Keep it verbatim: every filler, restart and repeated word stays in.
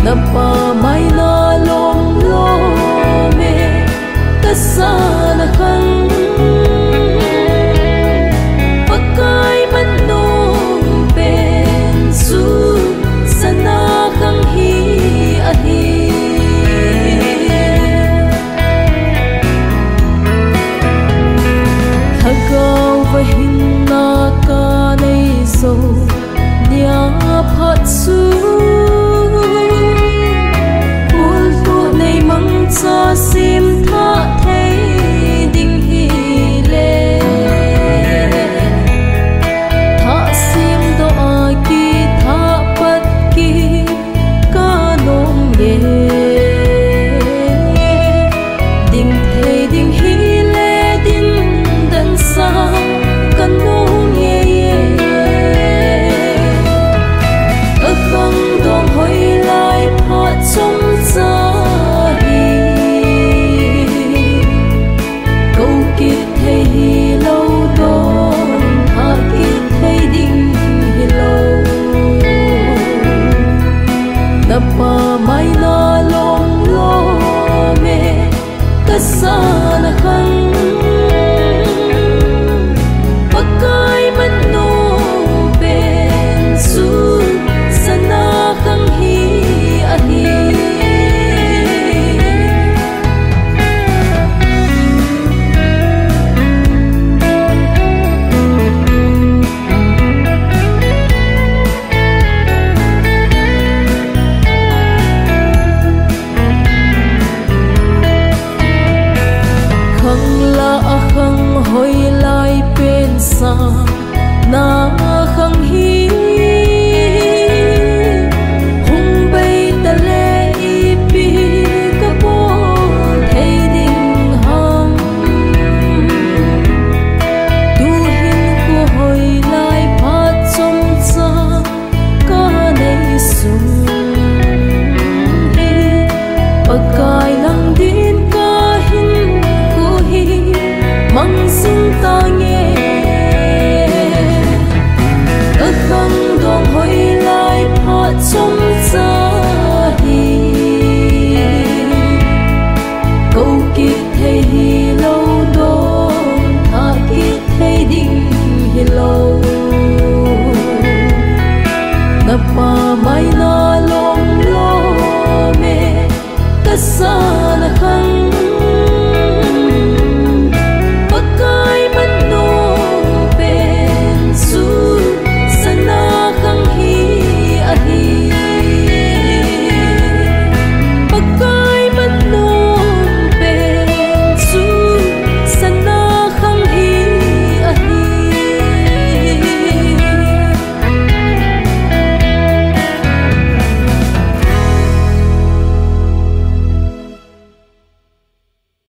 pa mai na lom lo me ta sa na khang pakai man nom pen su sana khang hi a hi thagau va hin na ka nei so nya phat su cho sim tha thấy đình hi lệ tha sim do a ki tha pat ki ka nong ye đình thấy đình hi lệ đình dan sa kan nong ye ye a khang dong hoi lai phat trong cha pa mai na lom lo me ta sa na khang